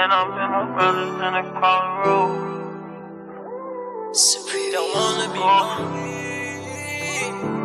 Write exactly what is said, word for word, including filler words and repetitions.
and I'm in my brothers in the car road. Supreme. Don't wanna be lonely.